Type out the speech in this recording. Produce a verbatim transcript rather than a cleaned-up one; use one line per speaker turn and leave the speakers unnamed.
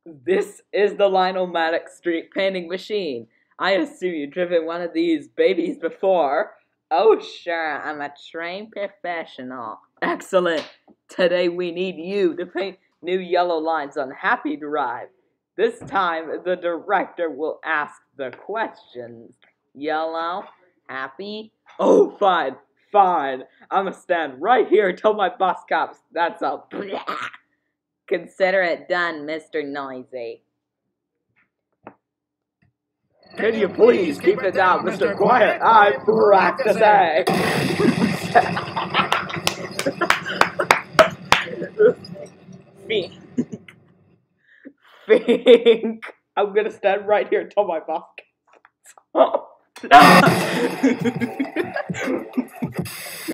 This is the Lionel-matic street painting machine. I assume you've driven one of these babies before. Oh, sure, I'm a trained professional. Excellent. Today we need you to paint new yellow lines on Happy Drive. This time, the director will ask the questions. Yellow, happy. Oh, fine, fine. I'm gonna stand right here and tell my boss cops that's a blah. Consider it done, Mister Noisy. Can you please keep it down, Mister Quiet? I'm practicing. Fink. Fink. I'm gonna stand right here and tell my boss. Oh, no.